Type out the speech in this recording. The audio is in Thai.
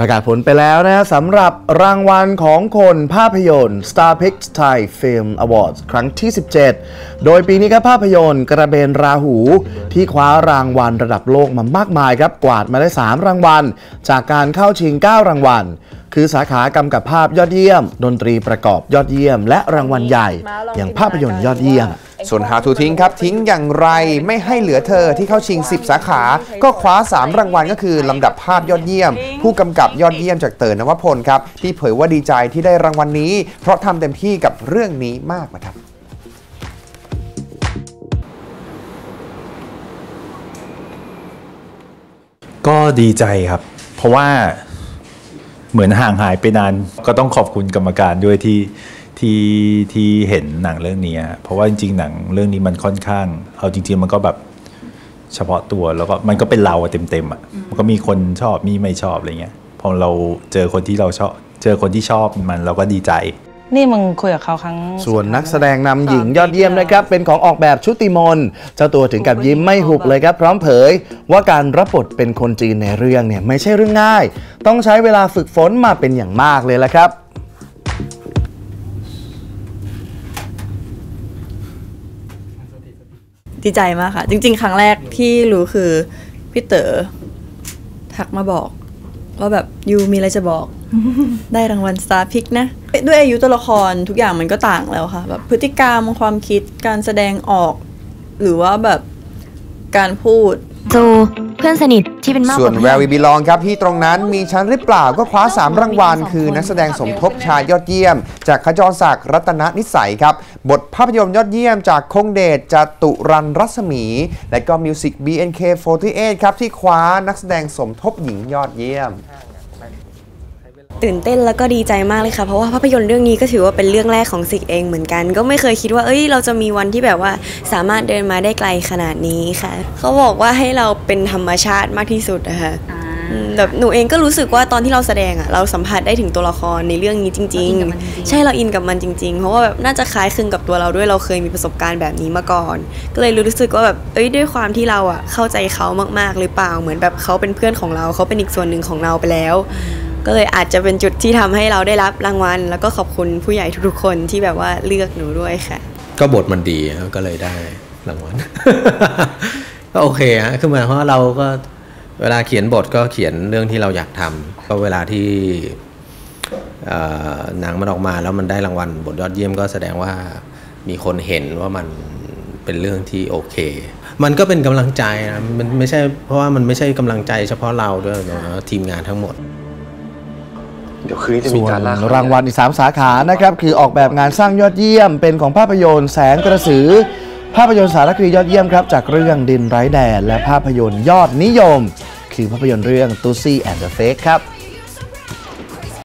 ประกาศผลไปแล้วนะสำหรับรางวัลของคนภาพยนตร์ Star Pix Thai Film Awards ครั้งที่ 17 โดยปีนี้ครับภาพยนตร์กระเบนราหูที่คว้ารางวัลระดับโลกมามากมายครับกวาดมาได้3รางวัลจากการเข้าชิง9รางวัลคือสาขากำกับภาพยอดเยี่ยมดนตรีประกอบยอดเยี่ยมและรางวัลใหญ่อย่างภาพยนตร์ยอดเยี่ยมส่วน How to ทิ้งครับทิ้งอย่างไรไม่ให้เหลือเธอที่เข้าชิง10สาขาก็คว้า3รางวัลก็คือลำดับภาพยอดเยี่ยมผู้กำกับยอดเยี่ยมจากเต๋อนวพลครับที่เผยว่าดีใจที่ได้รางวัลนี้เพราะทำเต็มที่กับเรื่องนี้มากนะครับก็ดีใจครับเพราะว่าเหมือนห่างหายไปนานก็ต้องขอบคุณกรรมการด้วยที่เห็นหนังเรื่องนี้เพราะว่าจริงๆหนังเรื่องนี้มันค่อนข้างเอาจริงๆมันก็แบบเฉพาะตัวแล้วก็มันก็เป็นเราเต็มๆมันก็มีคนชอบมีไม่ชอบอะไรเงี้ยพอเราเจอคนที่เราชอบเจอคนที่ชอบมันเราก็ดีใจนี่มึงคุยกับเขาครั้งส่วนนักแสดงนำหญิงยอดเยี่ยมนะครับเป็นของออกแบบชุติมนเจ้าตัวถึงกับยิ้มไม่หุบเลยครับพร้อมเผยว่าการรับบทเป็นคนจีนในเรื่องเนี่ยไม่ใช่เรื่องง่ายต้องใช้เวลาฝึกฝนมาเป็นอย่างมากเลยละครับดีใจมากค่ะจริงๆครั้งแรกที่รู้คือพี่เต๋อทักมาบอกว่าแบบยูมีอะไรจะบอก ได้รางวัล Star Pix นะด้วยอายุตัวละครทุกอย่างมันก็ต่างแล้วค่ะแบบพฤติกรรมความคิดการแสดงออกหรือว่าแบบการพูดจูเพื่อนสนิทที่เป็นมากกว่าส่วน Where We Belong ครับที่ตรงนั้นมีชั้นหรือเปล่าก็คว้า3รางวัลคือนักแสดงสมทบชายยอดเยี่ยมจากขจรศักดิ์รัตนนิสัยครับบทภาพยนตร์ยอดเยี่ยมจากคงเดชจตุรันรัศมีและก็มิวสิก BNK48 ครับที่คว้านักแสดงสมทบหญิงยอดเยี่ยมตื่นเต้นแล้วก็ดีใจมากเลยค่ะเพราะว่าภาพยนตร์เรื่องนี้ก็ถือว่าเป็นเรื่องแรกของสิกเองเหมือนกันก็ไม่เคยคิดว่าเราจะมีวันที่แบบว่าสามารถเดินมาได้ไกลขนาดนี้ค่ะเขาบอกว่าให้เราเป็นธรรมชาติมากที่สุดนะคะแบบหนูเองก็รู้สึกว่าตอนที่เราแสดงเราสัมผัสได้ถึงตัวละครในเรื่องนี้จริงๆใช่เราอินกับมันจริงๆเพราะว่าแบบน่าจะคล้ายคลึงกับตัวเราด้วยเราเคยมีประสบการณ์แบบนี้มาก่อนก็เลยรู้สึกว่าแบบด้วยความที่เราเข้าใจเขามากๆหรือเปล่าเหมือนแบบเขาเป็นเพื่อนของเราเขาเป็นอีกส่วนหนึ่งของเราไปแล้วก็เลยอาจจะเป็นจุดที่ทำให้เราได้รับรางวัลแล้วก็ขอบคุณผู้ใหญ่ทุกๆคนที่แบบว่าเลือกหนูด้วยค่ะก็บทมันดีก็เลยได้รางวัล ก็โอเคฮะคือหมายความว่าเราก็เวลาเขียนบทก็เขียนเรื่องที่เราอยากทำก็เวลาที่หนังมันออกมาแล้วมันได้รางวัลบทยอดเยี่ยมก็แสดงว่ามีคนเห็นว่ามันเป็นเรื่องที่โอเคมันก็เป็นกำลังใจนะมันไม่ใช่เพราะว่ามันไม่ใช่กำลังใจเฉพาะเราด้วยนะทีมงานทั้งหมดส่วนรางวัลอีก3สาขานะครับคือออกแบบงานสร้างยอดเยี่ยมเป็นของภาพยนตร์แสงกระสือภาพยนตร์สารคดียอดเยี่ยมครับจากเรื่องดินไร้แดนและภาพยนตร์ยอดนิยมคือภาพยนตร์เรื่อง Tussy and the Fake ครับ